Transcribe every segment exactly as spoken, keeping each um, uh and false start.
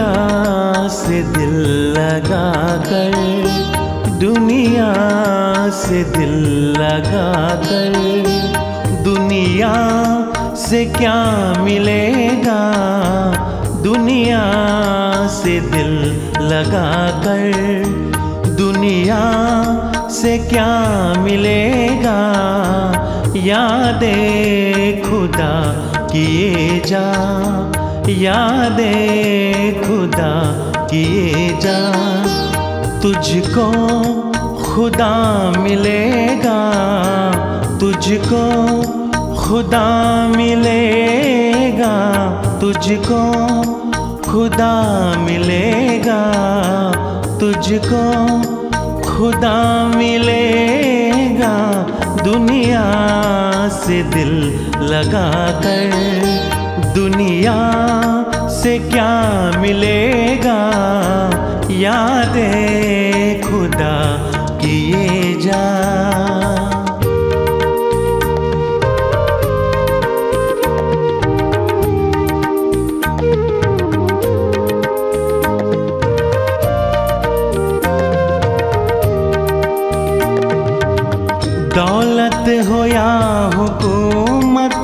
से दिल लगा कर, दुनिया से दिल लगा कर, दुनिया से क्या मिलेगा, दुनिया से दिल लगा कर, दुनिया से क्या मिलेगा। यादे खुदा किए जा, यादे खुदा किए जा, तुझको खुदा मिलेगा, तुझको खुदा मिलेगा, तुझको खुदा मिलेगा, तुझको खुदा मिलेगा। दुनिया से दिल लगा कर, दुनिया से क्या मिलेगा। यादें खुदा किए जा। दौलत हो या हुकूमत,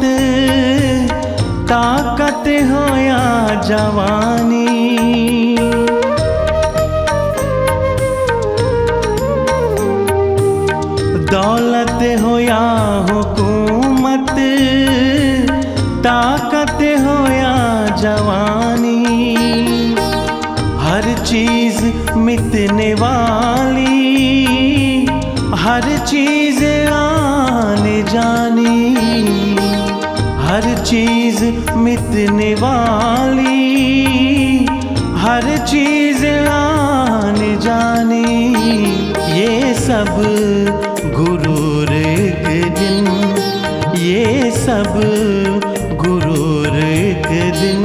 ताकत हो या जवानी, दौलत हो या हुकूमत, ताकत हो या जवानी, हर चीज मिटने वाली, हर चीज आने जानी, हर चीज मिटने वाली, हर चीज आने जानी। ये सब गुरूर एक दिन, ये सब गुरूर एक दिन,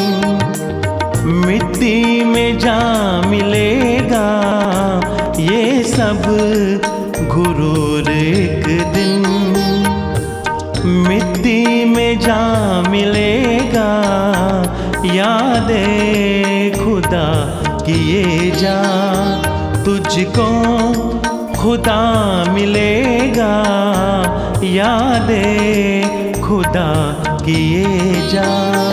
मिट्टी में जा मिलेगा। ये सब गुरूर एक दिन, मिट्टी में जा मिलेगा। यादें खुदा किए जा, तुझको खुदा मिलेगा। यादें खुदा किए जा।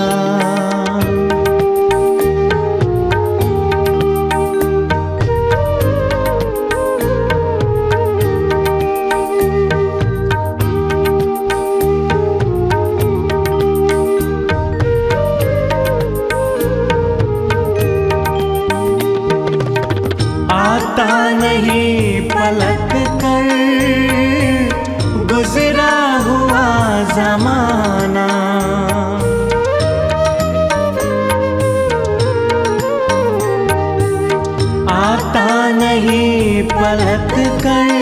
आता नहीं पलट कर गुजरा हुआ ज़माना, आता नहीं पलट कर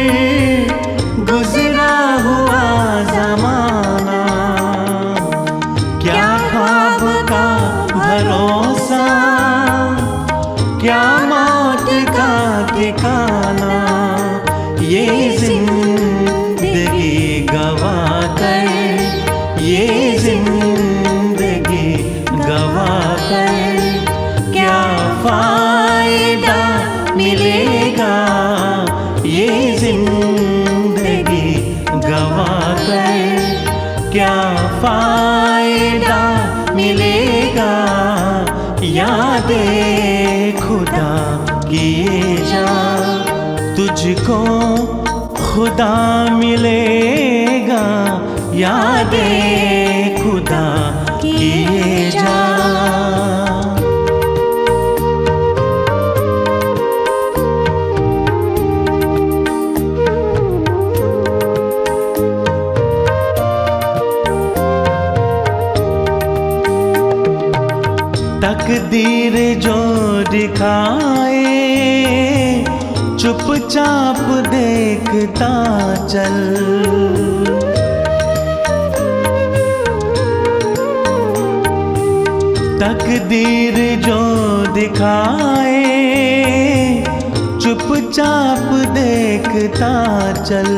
गुजरा हुआ ज़माना। क्या ख्वाब का भरोसा, क्या मौत का ठिकाना। ये जिंदगी गवा कर, ये जिंदगी गवा कर, क्या फायदा मिलेगा। ये जिंदगी गवा कर, क्या फायदा मिलेगा। यादें खुदा किए जा, तुझको खुदा मिलेगा। यादें खुदा किए जा। तकदीर जो दिखाए चुपचाप देखता चल, तकदीर जो दिखाए चुपचाप देखता चल।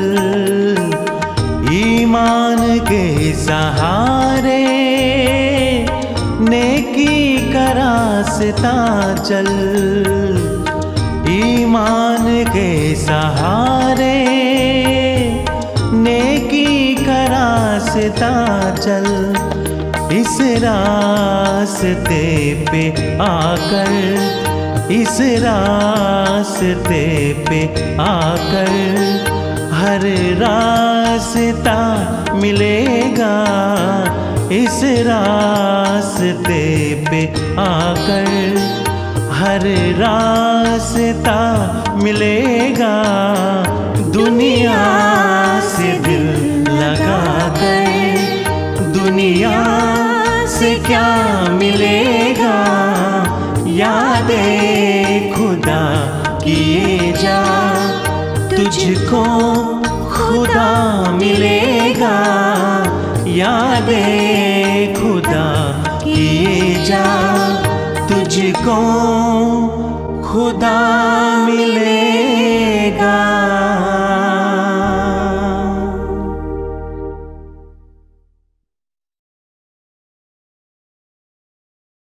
ईमान के सहारे नेकी कर रास्ता चल, ईमान के सहारे नेकी का रास्ता चल। इस रास्ते पे आकर, इस रास्ते पे आकर हर रास्ता मिलेगा। इस रास्ते पे आकर हर रास्ता मिलेगा। दुनिया से दिल लगा कर दुनिया से क्या मिलेगा। यादें खुदा किए जा, तुझको खुदा मिलेगा। यादें खुदा किए जा, तुझको खुदा मिलेगा।